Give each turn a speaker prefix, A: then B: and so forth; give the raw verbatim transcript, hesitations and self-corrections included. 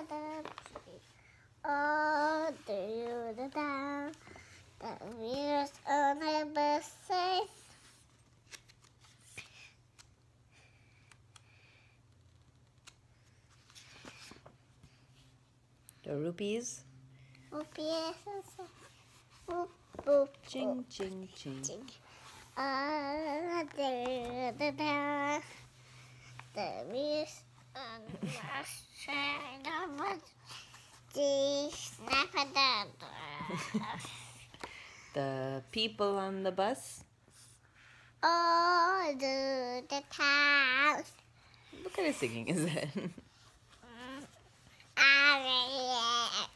A: all through the town. The wheels on the buses.
B: The rupees.
A: Rupees. Boop, boop,
B: Ching, ching, ching.
A: ching. All through the town. The wheels on the buses.
B: The people on the bus.
A: All through the town.
B: What kind of singing is that?
A: Mm.